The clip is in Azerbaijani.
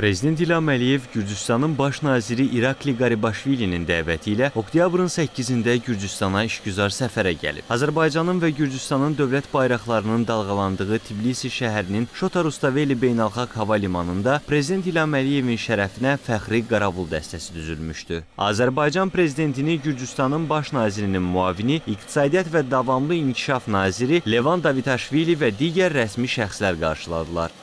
Prezident İlham Əliyev Gürcüstanın baş naziri İrakli Qaribaşvilinin dəvəti ilə oktyabrın 8-də Gürcüstana işgüzar səfərə gəlib. Azərbaycanın və Gürcüstanın dövlət bayraqlarının dalğalandığı Tbilisi şəhərinin Şota Rustaveli Beynəlxalq Hava Limanında Prezident İlham Əliyevin şərəfinə fəxri Qaravul dəstəsi düzülmüşdü. Azərbaycan prezidentini Gürcüstanın baş nazirinin müavini, İqtisadiyyat və Davamlı İnkişaf naziri Levan Davitaşvili və digər rəsmi şəxslər qarşıladılar.